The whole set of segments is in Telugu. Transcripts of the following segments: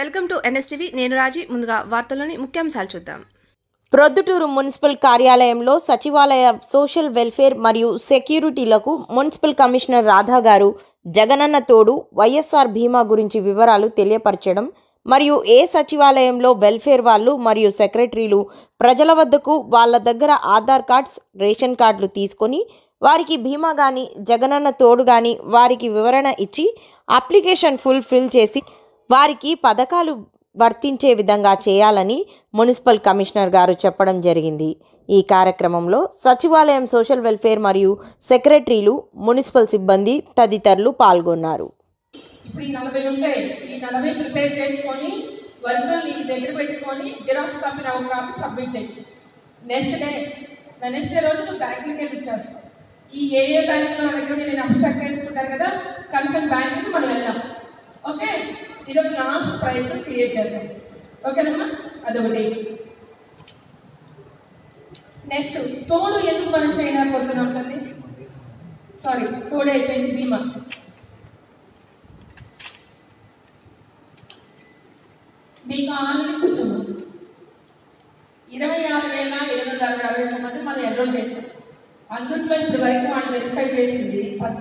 Welcome to NSTV. నేను రాజీ. ముందుగా వార్తల్లోని ముఖ్యాంశాలు చూద్దాం. ప్రొద్దుటూరు మున్సిపల్ కార్యాలయంలో సచివాలయ సోషల్ వెల్ఫేర్ మరియు సెక్యూరిటీలకు మున్సిపల్ కమిషనర్ రాధా గారు జగనన్న తోడు వైఎస్ఆర్ బీమా గురించి వివరాలు తెలియపరచడం మరియు ఏ సచివాలయంలో వెల్ఫేర్ వాళ్ళు మరియు సెక్రటరీలు ప్రజల వద్దకు వాళ్ళ దగ్గర ఆధార్ కార్డ్స్, రేషన్ కార్డులు తీసుకొని వారికి బీమా కానీ జగనన్న తోడు కానీ వారికి వివరణ ఇచ్చి అప్లికేషన్ ఫిల్ చేసి వారికి పథకాలు వర్తించే విధంగా చేయాలని మున్సిపల్ కమిషనర్ గారు చెప్పడం జరిగింది. ఈ కార్యక్రమంలో సచివాలయం సోషల్ వెల్ఫేర్ మరియు సెక్రటరీలు, మున్సిపల్ సిబ్బంది తదితరులు పాల్గొన్నారు. ఇప్పుడు ఈ 40 ఉంటాయి. ఈ 40 ప్రిపేర్ చేసుకొని ఒరిజినల్ నీకు దగ్గర పెట్టుకొని జిరాక్స్ కాపీ ఒక కాపీ సబ్మిట్ చేయి. నెక్స్ట్ డే రోజు నువ్వు బ్యాంకుకి వెళ్ళి ఇచ్చేస్తావు. ఈ ఏ బ్యాంకులో నా దగ్గర నేను అబ్స్ట్రాక్ట్ చేసుకుంటాను కదా, కన్సర్న్ బ్యాంకుకి మనం వెళ్దాం. ఓకే, ఇది ఒక లాస్ట్ ప్రయత్నం క్రియేట్ చేద్దాం. ఓకేనమ్మా, అదొకటి. నెక్స్ట్ తోడు ఎందుకు మనం చేయలేకపోతున్నాం కదా, సారీ తోడు అయిపోయింది. బీమా మీకు ఆల్రెడీ కూర్చోము 26,861 మంది మనం ఎన్రోల్ చేస్తాం. అందుట్లో ఇప్పుడు వరకు వాళ్ళు వెరిఫై చేసింది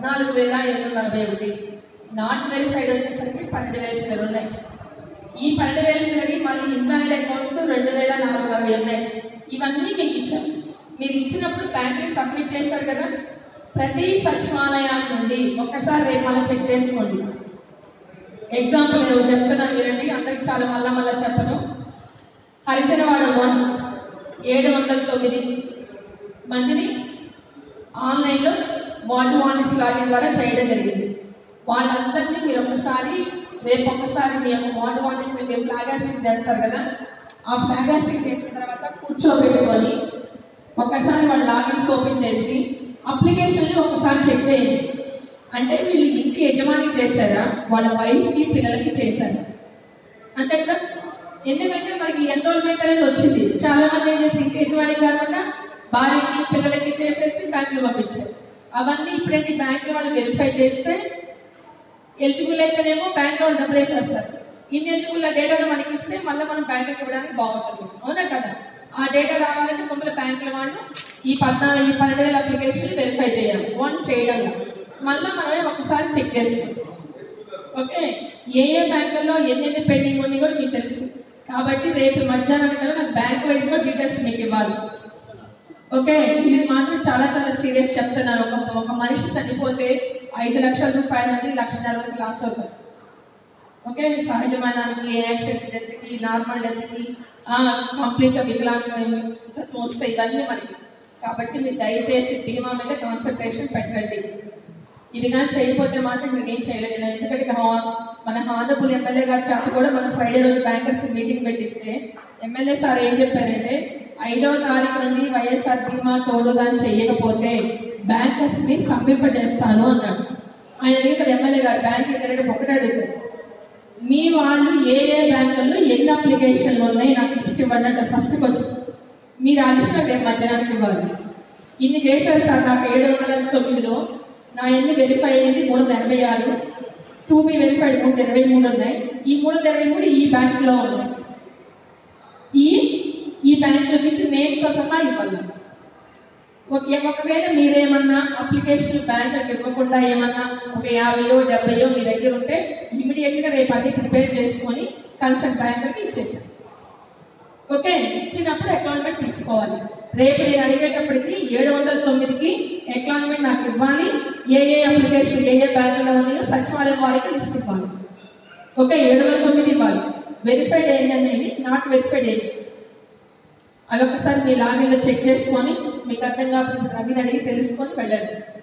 14,741. నాట్ వెరిఫైడ్ వచ్చేసరికి 12,000 చిల్లర ఉన్నాయి. ఈ 12,000 చిల్లరకి మళ్ళీ ఇన్వాలిడ్ అకౌంట్స్ 2,460 ఉన్నాయి. ఇవన్నీ మీకు ఇచ్చాం. మీరు ఇచ్చినప్పుడు బ్యాంకుకి సబ్మిట్ చేస్తారు కదా. ప్రతి సచివాలయాల నుండి ఒక్కసారి రేపు మళ్ళీ చెక్ చేసుకోండి. ఎగ్జాంపుల్ నేను చెప్తున్నాను వినండి, అందరికి చాలా మళ్ళా చెప్పను. హరిజనవాడ 1 709 మందిని ఆన్లైన్లో వాంటిస్ లాగిన్ ద్వారా చేయడం జరిగింది. వాళ్ళందరినీ మీరు రేపు ఒక్కసారి మీ యొక్క వాంటిస్ని మీరు ఫ్లాగ్ హాస్టింగ్ చేస్తారు కదా, ఆ ఫ్లాగ్ హాస్టింగ్ చేసిన తర్వాత కూర్చోబెట్టుకొని ఒక్కసారి వాళ్ళ లాగిన్స్ ఓపెన్ చేసి అప్లికేషన్ని ఒకసారి చెక్ చేయండి. అంటే వీళ్ళు ఇంటి యజమానికి చేశారా, వాళ్ళ వైఫ్కి, పిల్లలకి చేశారు, అంతే కదా. ఎందుకంటే మనకి ఎన్రోల్మెంట్ అనేది వచ్చింది. చాలా మంది ఏం చేసి ఇంటి యజమానికి కాకుండా భార్యకి, పిల్లలకి చేసేసి బ్యాంకులు పంపించారు. అవన్నీ ఇప్పుడైతే బ్యాంకులో వాళ్ళు వెరిఫై చేస్తే ఎలిజిబుల్ అయితేనేమో బ్యాంకులో డబ్బులు వేసేస్తారు. ఇన్ ఎలిజిబుల్ డేటాను మనకి ఇస్తే మళ్ళీ మనం బ్యాంకుకి ఇవ్వడానికి బాగుంటుంది, అవునా కదా. ఆ డేటా రావాలంటే ముందుల బ్యాంకుల వాళ్ళు ఈ 12,000 అప్లికేషన్ వెరిఫై చేయాలి. చేయడంలో మళ్ళీ మనమే ఒకసారి చెక్ చేసుకుంటాం. ఓకే, ఏ బ్యాంకుల్లో ఎన్ని పెండింగ్ ఉన్నాయి కూడా మీకు తెలుసు. కాబట్టి రేపు మధ్యాహ్నం కదా నాకు బ్యాంక్ వైజ్గా డీటెయిల్స్ మీకు ఇవ్వాలి. ఓకే, ఇది మాత్రం చాలా సీరియస్ చెప్తున్నాను. ఒక మనిషి చనిపోతే 5 లక్షల రూపాయల నుండి 1,40,000 లాస్ అవుతారు. ఓకే, సహజమైనానికి, యాక్సిడెంట్ డెత్కి, నార్మల్ డెత్కి, కంప్లీట్గా వికలాంగత్వం వస్తాయి ఇవన్నీ మనకి. కాబట్టి మీరు దయచేసి బీమా మీద కాన్సన్ట్రేషన్ పెట్టండి. ఇది కానీ చేయకపోతే మాత్రం మీరు ఏం చేయలేదు. ఎందుకంటే మన హానరబుల్ ఎమ్మెల్యే గారి చేత కూడా మన ఫ్రైడే రోజు బ్యాంకర్స్ మీటింగ్ పెట్టిస్తే ఎమ్మెల్యే సార్ ఏం చెప్పారంటే 5వ తారీఖు నుండి వైఎస్ఆర్ బీమా తోడుగా చేయకపోతే బ్యాంకర్స్ని స్తంభింపజేస్తాను అన్నాడు. ఆయన అడిగారు ఎమ్మెల్యే గారు బ్యాంక్ దగ్గర ఒకటే అడుగుతారు, మీ వాళ్ళు ఏ బ్యాంకుల్లో ఎన్ని అప్లికేషన్లు ఉన్నాయి నాకు లిస్ట్ ఇవ్వండి అంటే ఫస్ట్కి వచ్చి మీరు ఆ లిస్ట్ రేపు మధ్యాహ్నానికి ఇవ్వాలి. ఇన్ని చేశారు సార్, నాకు 709లో నా ఎన్ని వెరిఫై అయ్యింది 386, 2B వెరిఫైడ్ 323 ఉన్నాయి. ఈ 323 ఈ బ్యాంకులో ఉన్నాయి. ఈ బ్యాంకులో విత్ నేమ్స్తో సహా ఇవ్వాలి. ఒకవేళ మీరేమన్నా అప్లికేషన్ బ్యాంకులకు ఇవ్వకుండా ఏమన్నా ఒక 50, 70 మీ దగ్గర ఉంటే ఇమీడియట్గా రేపు అది ప్రిపేర్ చేసుకొని కన్సర్న్ బ్యాంకులకి ఇచ్చేసారు. ఓకే, ఇచ్చినప్పుడు అక్నాలజ్మెంట్ తీసుకోవాలి. రేపు నేను అడిగేటప్పటికి 709కి అక్నాలజ్మెంట్ నాకు ఇవ్వాలి. ఏ అప్లికేషన్ ఏ బ్యాంకులో ఉన్నాయో సచివాలయం వారికి లిస్ట్ ఇవ్వాలి. ఓకే, 709 ఇవ్వాలి. వెరిఫైడ్ ఏంటనేది, నాట్ వెరిఫైడ్ ఏంటి అవి ఒకసారి మీ లాగిన్లో చెక్ చేసుకొని మీకు అర్థం కాకపోతే రవిని అడిగి తెలుసుకొని వెళ్ళండి.